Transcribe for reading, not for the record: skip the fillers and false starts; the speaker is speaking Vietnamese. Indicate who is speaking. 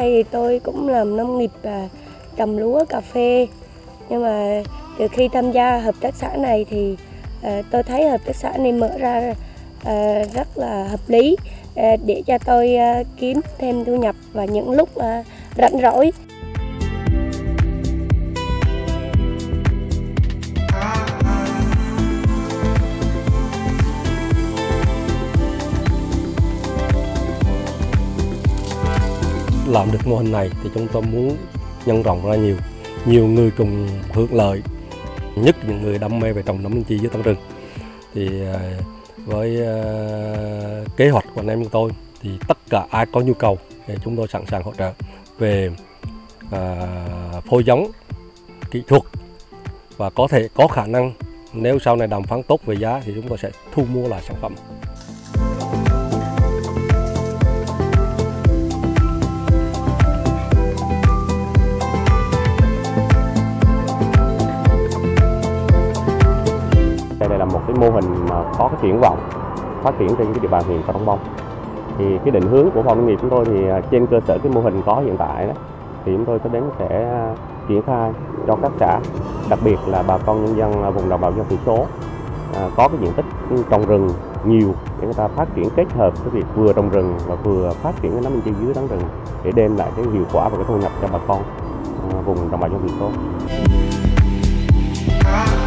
Speaker 1: đây thì tôi cũng làm nông nghiệp trồng lúa, cà phê. Nhưng mà từ khi tham gia hợp tác xã này thì tôi thấy hợp tác xã này mở ra rất là hợp lý để cho tôi kiếm thêm thu nhập vào những lúc rảnh rỗi.
Speaker 2: Làm được mô hình này thì chúng tôi muốn nhân rộng ra nhiều người cùng hưởng lợi, nhất những người đam mê về trồng nấm linh chi dưới tán rừng. Thì với kế hoạch của anh em chúng tôi thì tất cả ai có nhu cầu thì chúng tôi sẵn sàng hỗ trợ về phối giống, kỹ thuật, và có thể có khả năng nếu sau này đàm phán tốt về giá thì chúng tôi sẽ thu mua lại sản phẩm.
Speaker 3: Đây là một cái mô hình mà có cái triển vọng phát triển trên cái địa bàn huyện Crong Bông. Thì cái định hướng của phòng nông nghiệp chúng tôi thì trên cơ sở cái mô hình có hiện tại đó, thì chúng tôi sẽ triển khai cho các xã, đặc biệt là bà con nhân dân vùng đồng bào dân tộc thiểu số có cái diện tích trồng rừng nhiều để người ta phát triển kết hợp cái việc vừa trồng rừng và vừa phát triển cái nấm linh chi dưới tán rừng để đem lại cái hiệu quả và cái thu nhập cho bà con vùng đồng bào dân tộc thiểu số.